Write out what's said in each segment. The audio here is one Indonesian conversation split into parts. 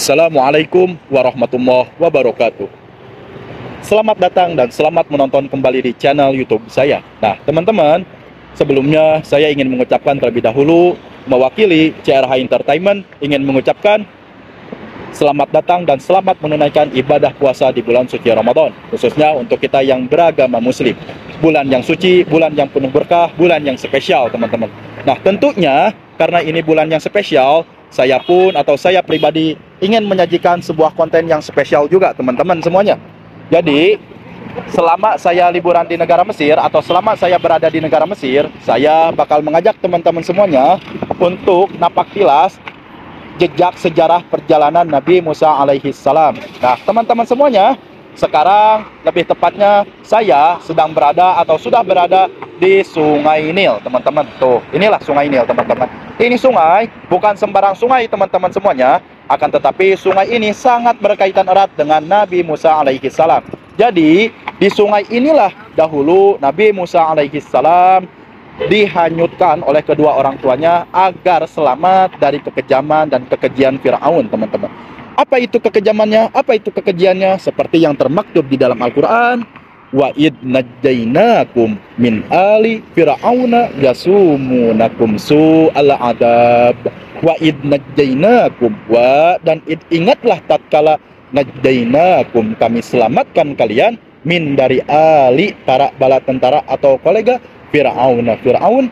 Assalamualaikum warahmatullahi wabarakatuh. Selamat datang dan selamat menonton kembali di channel YouTube saya. Nah, teman-teman, sebelumnya saya ingin mengucapkan terlebih dahulu mewakili CRH Entertainment ingin mengucapkan selamat datang dan selamat menunaikan ibadah puasa di bulan suci Ramadan, khususnya untuk kita yang beragama Muslim. Bulan yang suci, bulan yang penuh berkah, bulan yang spesial, teman-teman. Nah, tentunya karena ini bulan yang spesial, saya pun atau saya pribadi ingin menyajikan sebuah konten yang spesial juga, teman-teman semuanya. Jadi, selama saya liburan di negara Mesir atau selama saya berada di negara Mesir, saya bakal mengajak teman-teman semuanya untuk napak tilas jejak sejarah perjalanan Nabi Musa alaihi salam. Nah, teman-teman semuanya, sekarang lebih tepatnya saya sedang berada atau sudah berada di Sungai Nil, teman-teman. Tuh, inilah Sungai Nil, teman-teman. Ini sungai bukan sembarang sungai, teman-teman semuanya, akan tetapi sungai ini sangat berkaitan erat dengan Nabi Musa alaihi salam. Jadi, di sungai inilah dahulu Nabi Musa alaihi salam dihanyutkan oleh kedua orang tuanya agar selamat dari kekejaman dan kekejian Firaun, teman-teman. Apa itu kekejamannya? Apa itu kekejiannya? Seperti yang termaktub di dalam Al-Quran, wa id najjainakum min ali fir'auna yasumunakum su'al adab. Wa id najjainakum, wa dan ingatlah tatkala najjainakum, kami selamatkan kalian, min dari ali, para bala tentara atau kolega, Fir'aun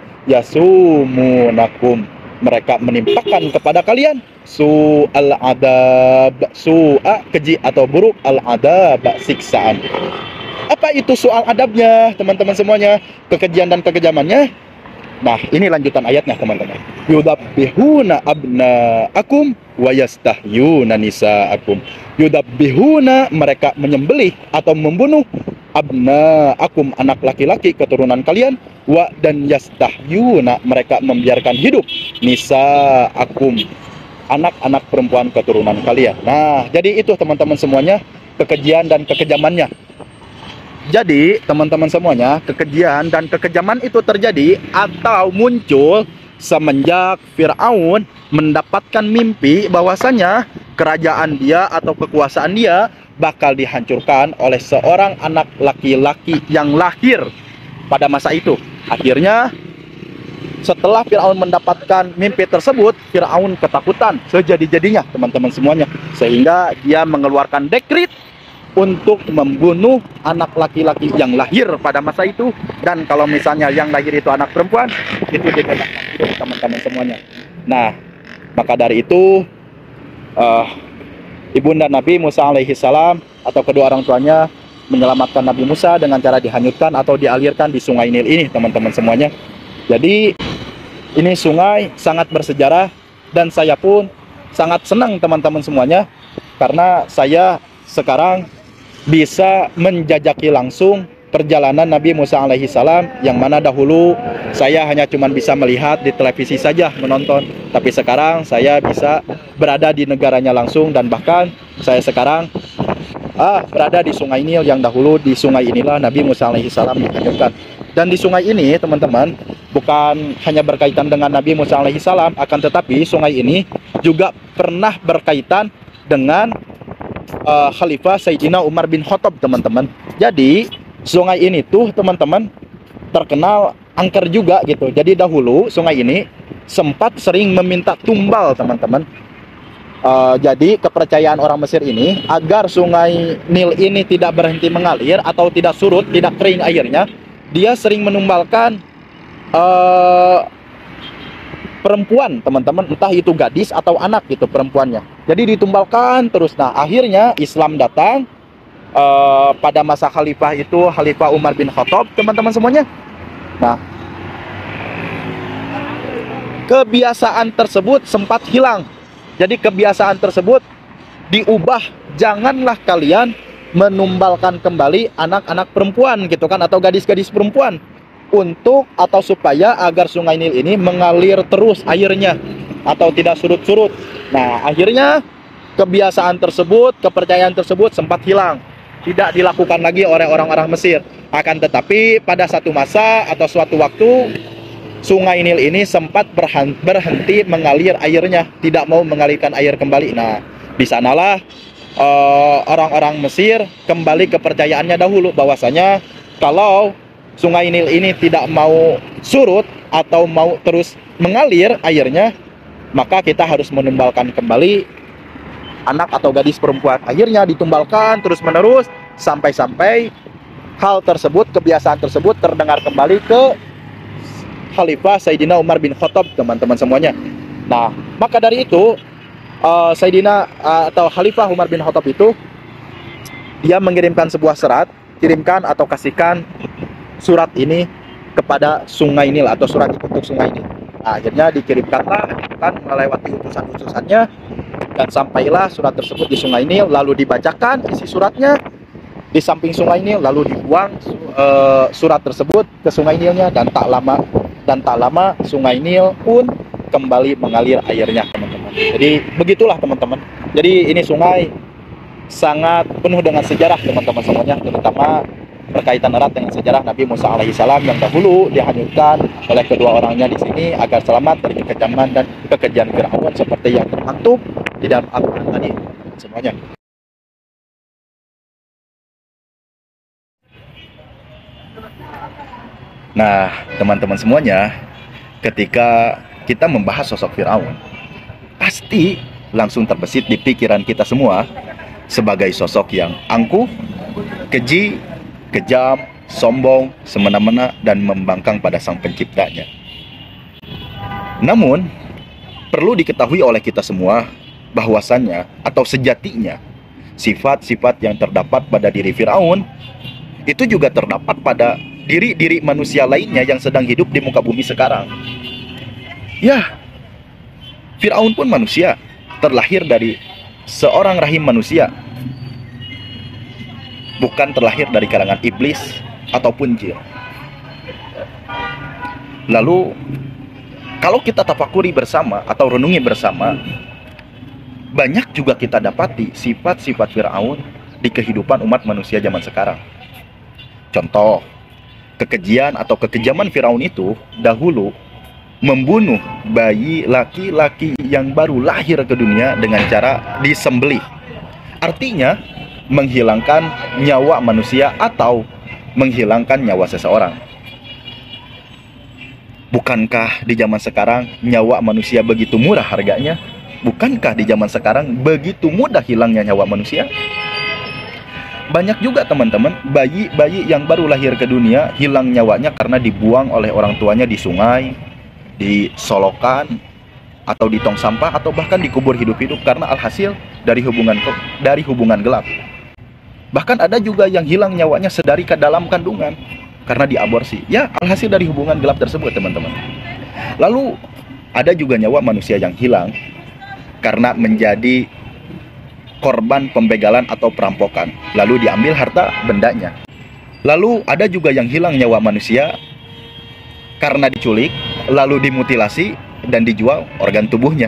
yasumunakum, mereka menimpakan kepada kalian su'al adab, su'a keji atau buruk, al adab siksaan. Apa itu soal adabnya, teman-teman semuanya? Kekejian dan kekejamannya. Nah, ini lanjutan ayatnya, teman-teman. Yudabbihuna abna'akum wa yastahyuna nisa'akum. Yudabbihuna, mereka menyembelih atau membunuh, abna'akum, anak laki-laki keturunan kalian, wa dan yastahyuna, mereka membiarkan hidup, nisa'akum, anak-anak perempuan keturunan kalian. Nah, jadi itu teman-teman semuanya kekejian dan kekejamannya. Jadi, teman-teman semuanya, kekejian dan kekejaman itu terjadi atau muncul semenjak Fir'aun mendapatkan mimpi bahwasanya kerajaan dia atau kekuasaan dia bakal dihancurkan oleh seorang anak laki-laki yang lahir pada masa itu. Akhirnya, setelah Fir'aun mendapatkan mimpi tersebut, Fir'aun ketakutan sejadi-jadinya, teman-teman semuanya. Sehingga dia mengeluarkan dekrit untuk membunuh anak laki-laki yang lahir pada masa itu. Dan kalau misalnya yang lahir itu anak perempuan, itu dikatakan hidup, teman-teman semuanya. Nah, maka dari itu ibunda Nabi Musa alaihi salam atau kedua orang tuanya menyelamatkan Nabi Musa dengan cara dihanyutkan atau dialirkan di Sungai Nil ini, teman-teman semuanya. Jadi ini sungai sangat bersejarah dan saya pun sangat senang, teman-teman semuanya, karena saya sekarang bisa menjajaki langsung perjalanan Nabi Musa alaihi salam, yang mana dahulu saya hanya cuma bisa melihat di televisi saja, menonton. Tapi sekarang saya bisa berada di negaranya langsung, dan bahkan saya sekarang berada di Sungai Nil, yang dahulu di sungai inilah Nabi Musa alaihi salam dihanyutkan. Dan di sungai ini, teman-teman, bukan hanya berkaitan dengan Nabi Musa alaihi salam, akan tetapi sungai ini juga pernah berkaitan dengan Khalifah Sayyidina Umar bin Khattab, teman-teman. Jadi sungai ini tuh, teman-teman, terkenal angker juga gitu. Jadi dahulu sungai ini sempat sering meminta tumbal, teman-teman. Jadi kepercayaan orang Mesir ini, agar Sungai Nil ini tidak berhenti mengalir atau tidak surut, tidak kering airnya, dia sering menumbalkan perempuan, teman-teman, entah itu gadis atau anak gitu perempuannya. Jadi ditumbalkan terus. Nah, akhirnya Islam datang pada masa khalifah itu, Khalifah Umar bin Khattab, teman-teman semuanya. Nah, kebiasaan tersebut sempat hilang. Jadi kebiasaan tersebut diubah, janganlah kalian menumbalkan kembali anak-anak perempuan gitu kan, atau gadis-gadis perempuan, untuk atau supaya agar Sungai Nil ini mengalir terus airnya atau tidak surut-surut. Nah, akhirnya kebiasaan tersebut, kepercayaan tersebut sempat hilang, tidak dilakukan lagi oleh orang-orang Mesir. Akan tetapi pada satu masa atau suatu waktu, Sungai Nil ini sempat berhenti mengalir airnya, tidak mau mengalirkan air kembali. Nah, Di sanalah orang-orang Mesir kembali kepercayaannya dahulu, bahwasanya kalau Sungai Nil ini tidak mau surut atau mau terus mengalir airnya, maka kita harus menumbalkan kembali anak atau gadis perempuan. Akhirnya ditumbalkan terus-menerus sampai-sampai hal tersebut, kebiasaan tersebut terdengar kembali ke Khalifah Sayyidina Umar bin Khattab, teman-teman semuanya. Nah, maka dari itu Sayyidina atau Khalifah Umar bin Khattab itu dia mengirimkan sebuah serat, kirimkan atau kasihkan surat ini kepada Sungai Nil atau surat untuk Sungai Nil. Nah, akhirnya dikirimkanlah kan melewati utusan-utusannya dan sampailah surat tersebut di Sungai Nil, lalu dibacakan isi suratnya di samping Sungai Nil, lalu dibuang surat tersebut ke Sungai Nilnya, dan tak lama Sungai Nil pun kembali mengalir airnya, teman-teman. Jadi begitulah, teman-teman. Jadi ini sungai sangat penuh dengan sejarah, teman-teman semuanya, terutama berkaitan erat dengan sejarah Nabi Musa alaihissalam yang dahulu dihanyutkan oleh kedua orangnya di sini agar selamat dari kekejaman dan kekejian Firaun seperti yang termaktub di dalam Al-Quran tadi, semuanya. Nah, teman-teman semuanya, ketika kita membahas sosok Firaun, pasti langsung terbesit di pikiran kita semua sebagai sosok yang angkuh, keji, kejam, sombong, semena-mena, dan membangkang pada sang penciptanya. Namun, perlu diketahui oleh kita semua bahwasannya atau sejatinya sifat-sifat yang terdapat pada diri Firaun itu juga terdapat pada diri-diri manusia lainnya yang sedang hidup di muka bumi sekarang. Ya, Firaun pun manusia, terlahir dari seorang rahim manusia, bukan terlahir dari kalangan iblis ataupun jin. Lalu, kalau kita tafakuri bersama atau renungi bersama, banyak juga kita dapati sifat-sifat Firaun di kehidupan umat manusia zaman sekarang. Contoh, kekejian atau kekejaman Firaun itu dahulu membunuh bayi laki-laki yang baru lahir ke dunia dengan cara disembelih. Artinya, menghilangkan nyawa manusia atau menghilangkan nyawa seseorang. Bukankah di zaman sekarang nyawa manusia begitu murah harganya? Bukankah di zaman sekarang begitu mudah hilangnya nyawa manusia? Banyak juga, teman-teman, bayi-bayi yang baru lahir ke dunia hilang nyawanya karena dibuang oleh orang tuanya di sungai, di solokan, atau di tong sampah, atau bahkan dikubur hidup-hidup karena alhasil dari hubungan gelap. Bahkan ada juga yang hilang nyawanya sedari ke dalam kandungan karena diaborsi. Ya, alhasil dari hubungan gelap tersebut, teman-teman. Lalu ada juga nyawa manusia yang hilang karena menjadi korban pembegalan atau perampokan, lalu diambil harta bendanya. Lalu ada juga yang hilang nyawa manusia karena diculik, lalu dimutilasi dan dijual organ tubuhnya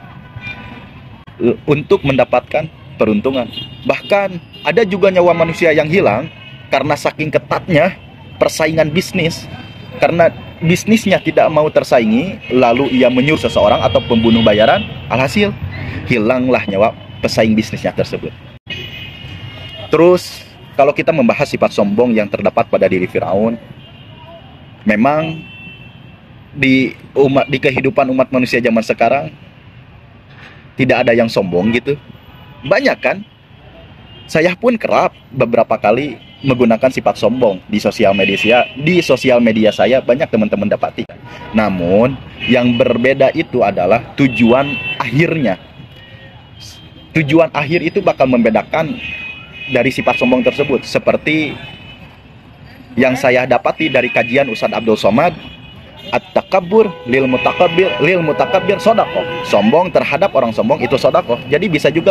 untuk mendapatkan peruntungan. Bahkan ada juga nyawa manusia yang hilang karena saking ketatnya persaingan bisnis, karena bisnisnya tidak mau tersaingi, lalu ia menyuruh seseorang atau pembunuh bayaran, alhasil hilanglah nyawa pesaing bisnisnya tersebut. Terus, kalau kita membahas sifat sombong yang terdapat pada diri Firaun, memang di kehidupan umat manusia zaman sekarang tidak ada yang sombong gitu. Banyak kan? Saya pun kerap beberapa kali menggunakan sifat sombong di sosial media saya banyak teman-teman dapati. Namun yang berbeda itu adalah tujuan akhirnya. Tujuan akhir itu bakal membedakan dari sifat sombong tersebut. Seperti yang saya dapati dari kajian Ustadz Abdul Somad, at-takabbur lil mutakabbir sodaqoh. Sombong terhadap orang sombong itu sodaqoh. Jadi bisa juga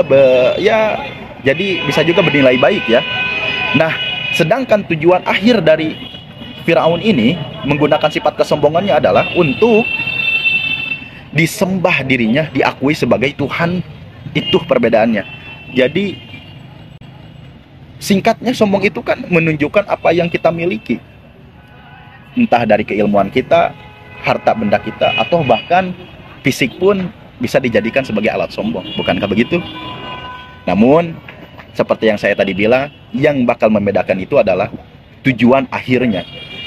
bernilai baik ya. Nah, sedangkan tujuan akhir dari Firaun ini menggunakan sifat kesombongannya adalah untuk disembah dirinya, diakui sebagai Tuhan. Itu perbedaannya. Jadi singkatnya, sombong itu kan menunjukkan apa yang kita miliki, entah dari keilmuan kita, harta benda kita, atau bahkan fisik pun bisa dijadikan sebagai alat sombong. Bukankah begitu? Namun seperti yang saya tadi bilang, yang bakal membedakan itu adalah tujuan akhirnya.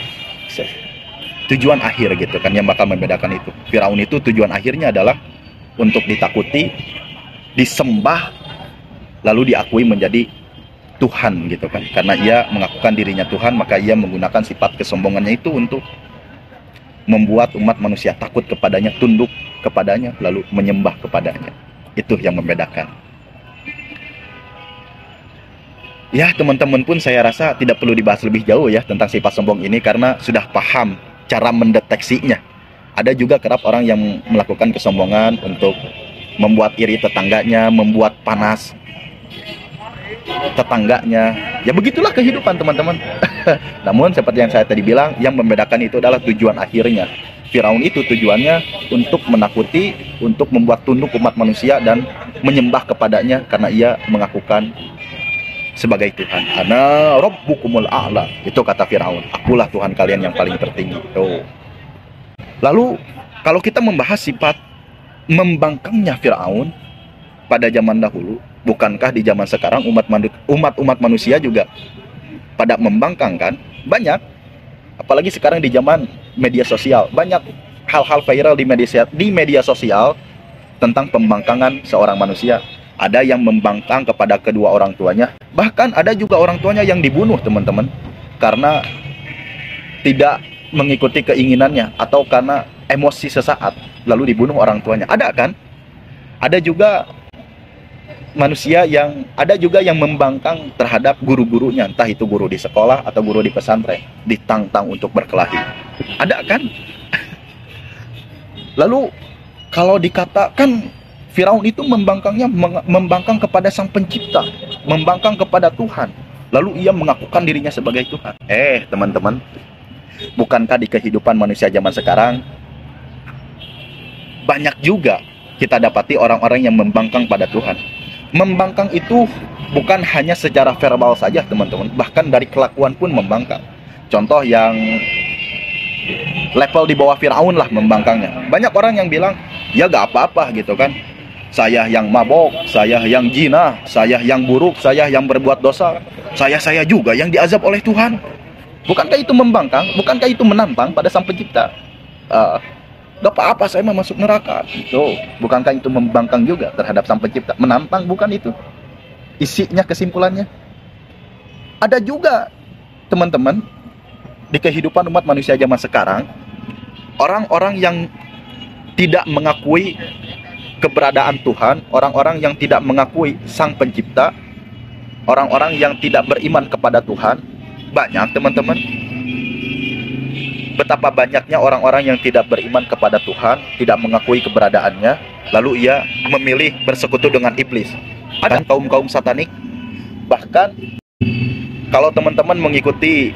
Tujuan akhir gitu kan yang bakal membedakan itu. Firaun itu tujuan akhirnya adalah untuk ditakuti, disembah, lalu diakui menjadi Tuhan gitu kan. Karena ia mengakukan dirinya Tuhan, maka ia menggunakan sifat kesombongannya itu untuk membuat umat manusia takut kepadanya, tunduk kepadanya, lalu menyembah kepadanya. Itu yang membedakan. Ya, teman-teman pun saya rasa tidak perlu dibahas lebih jauh ya tentang sifat sombong ini, karena sudah paham cara mendeteksinya. Ada juga kerap orang yang melakukan kesombongan untuk membuat iri tetangganya, membuat panas tetangganya. Ya begitulah kehidupan, teman-teman. Namun seperti yang saya tadi bilang, yang membedakan itu adalah tujuan akhirnya. Firaun itu tujuannya untuk menakuti, untuk membuat tunduk umat manusia dan menyembah kepadanya karena ia mengakukan sebagai Tuhan. Ana rabbukumul a'la. Itu kata Firaun. Akulah Tuhan kalian yang paling tertinggi. Tuh. Lalu kalau kita membahas sifat membangkangnya Firaun pada zaman dahulu, bukankah di zaman sekarang umat manusia juga pada membangkang kan? Banyak. Apalagi sekarang di zaman media sosial, banyak hal-hal viral di media sosial tentang pembangkangan seorang manusia. Ada yang membangkang kepada kedua orang tuanya. Bahkan ada juga orang tuanya yang dibunuh, teman-teman, karena tidak mengikuti keinginannya atau karena emosi sesaat lalu dibunuh orang tuanya. Ada kan? Ada juga juga yang membangkang terhadap guru-gurunya, entah itu guru di sekolah atau guru di pesantren, ditantang untuk berkelahi. Ada kan? Lalu kalau dikatakan Firaun itu membangkang kepada Sang Pencipta, membangkang kepada Tuhan, lalu ia mengakukan dirinya sebagai Tuhan. Teman-teman, bukankah di kehidupan manusia zaman sekarang banyak juga kita dapati orang-orang yang membangkang pada Tuhan? Membangkang itu bukan hanya secara verbal saja, teman-teman, bahkan dari kelakuan pun membangkang. Contoh yang level di bawah Firaun lah membangkangnya. Banyak orang yang bilang, ya gak apa-apa gitu kan, saya yang mabok, saya yang zina, saya yang buruk, saya yang berbuat dosa, saya juga yang diazab oleh Tuhan. Bukankah itu membangkang? Bukankah itu menantang pada Sang Pencipta? Gak apa-apa, saya mau masuk neraka. Bukankah itu membangkang juga terhadap Sang Pencipta? Menantang, bukan itu isinya, kesimpulannya. Ada juga, teman-teman, di kehidupan umat manusia zaman sekarang, orang-orang yang tidak mengakui keberadaan Tuhan, orang-orang yang tidak mengakui Sang Pencipta, orang-orang yang tidak beriman kepada Tuhan. Banyak, teman-teman. Betapa banyaknya orang-orang yang tidak beriman kepada Tuhan, tidak mengakui keberadaannya, lalu ia memilih bersekutu dengan iblis. Ada kaum-kaum satanik. Bahkan kalau teman-teman mengikuti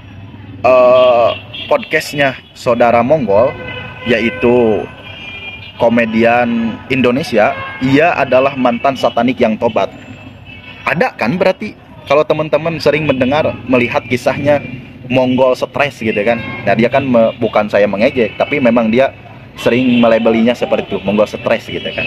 podcastnya Saudara Monggol, yaitu komedian Indonesia, ia adalah mantan satanik yang tobat. Ada kan berarti kalau teman-teman sering melihat kisahnya Monggol stres gitu kan. Nah, dia kan bukan saya mengejek, tapi memang dia sering melabelinya seperti itu, Monggol stres gitu kan.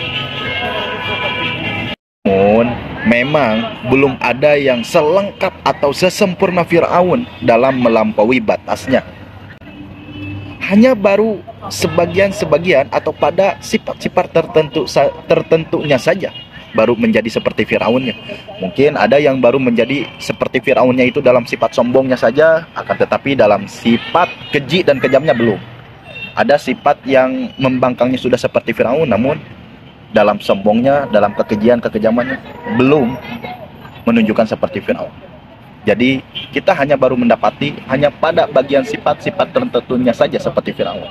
Namun memang belum ada yang selengkap atau sesempurna Firaun dalam melampaui batasnya. Hanya baru sebagian atau pada sifat-sifat tertentunya saja baru menjadi seperti Firaunnya. Mungkin ada yang baru menjadi seperti Firaunnya itu dalam sifat sombongnya saja, akan tetapi dalam sifat keji dan kejamnya belum. Ada sifat yang membangkangnya sudah seperti Firaun, namun dalam sombongnya, dalam kekejamannya belum menunjukkan seperti Firaun. Jadi kita hanya baru mendapati hanya pada bagian sifat-sifat tertentunya saja seperti Firaun.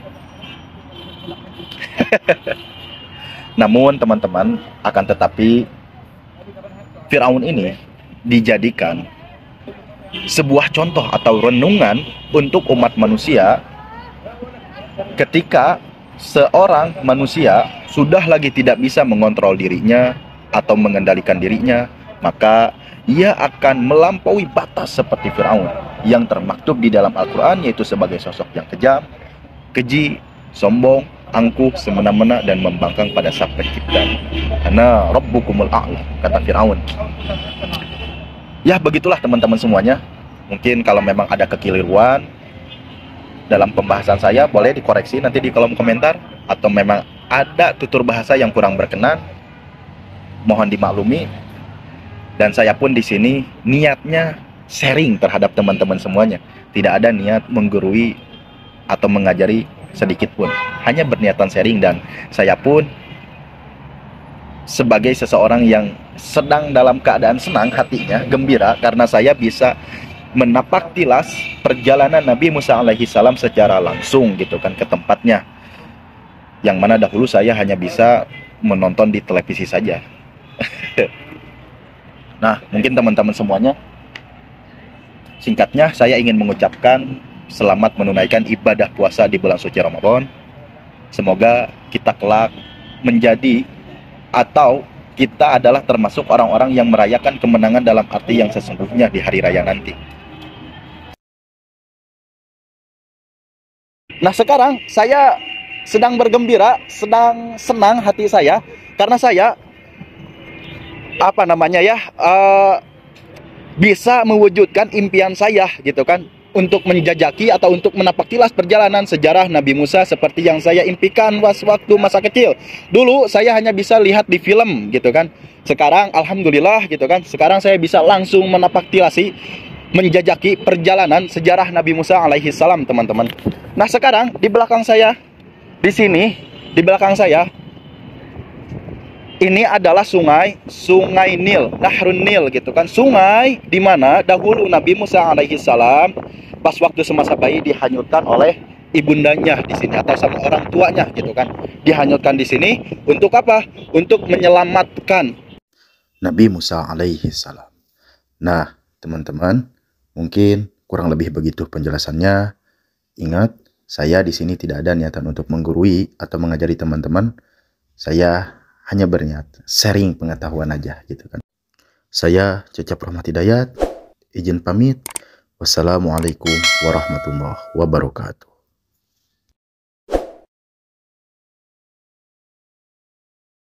Namun teman-teman, akan tetapi Firaun ini dijadikan sebuah contoh atau renungan untuk umat manusia ketika seorang manusia sudah lagi tidak bisa mengontrol dirinya atau mengendalikan dirinya, maka ia akan melampaui batas seperti Firaun yang termaktub di dalam Al-Quran, yaitu sebagai sosok yang kejam, keji, sombong, angkuh, semena-mena, dan membangkang pada Sang Pencipta. Ana rabbukumul a'la, kata Firaun. Ya, begitulah teman-teman semuanya. Mungkin kalau memang ada kekeliruan dalam pembahasan saya, boleh dikoreksi nanti di kolom komentar, atau memang ada tutur bahasa yang kurang berkenan, mohon dimaklumi. Dan saya pun di sini niatnya sharing terhadap teman-teman semuanya, tidak ada niat menggurui atau mengajari sedikit pun, hanya berniatan sharing. Dan saya pun sebagai seseorang yang sedang dalam keadaan senang hatinya, gembira, karena saya bisa menapak tilas perjalanan Nabi Musa alaihi salam secara langsung gitu kan, ke tempatnya, yang mana dahulu saya hanya bisa menonton di televisi saja. Nah, mungkin teman-teman semuanya, singkatnya saya ingin mengucapkan selamat menunaikan ibadah puasa di bulan suci Ramadan. Semoga kita kelak menjadi, atau kita adalah termasuk orang-orang yang merayakan kemenangan dalam arti yang sesungguhnya di hari raya nanti. Nah, sekarang saya sedang bergembira, sedang senang hati saya, karena saya bisa mewujudkan impian saya gitu kan, untuk menjajaki atau untuk menapak tilas perjalanan sejarah Nabi Musa seperti yang saya impikan waktu masa kecil. Dulu saya hanya bisa lihat di film gitu kan. Sekarang alhamdulillah gitu kan, sekarang saya bisa langsung menapak tilasi, menjajaki perjalanan sejarah Nabi Musa alaihi salam, teman-teman. Nah, sekarang di belakang saya, di sini, di belakang saya, ini adalah sungai Nil, Nahrun Nil gitu kan. Sungai di mana dahulu Nabi Musa alaihi salam pas waktu semasa bayi dihanyutkan oleh ibundanya di sini, atau sama orang tuanya gitu kan. Dihanyutkan di sini untuk apa? Untuk menyelamatkan Nabi Musa alaihi salam. Nah, teman-teman, mungkin kurang lebih begitu penjelasannya. Ingat, saya di sini tidak ada niatan untuk menggurui atau mengajari teman-teman. Saya hanya berniat sharing pengetahuan aja gitu kan. Saya Cecep Rahmat Hidayat, izin pamit. Wassalamualaikum warahmatullahi wabarakatuh.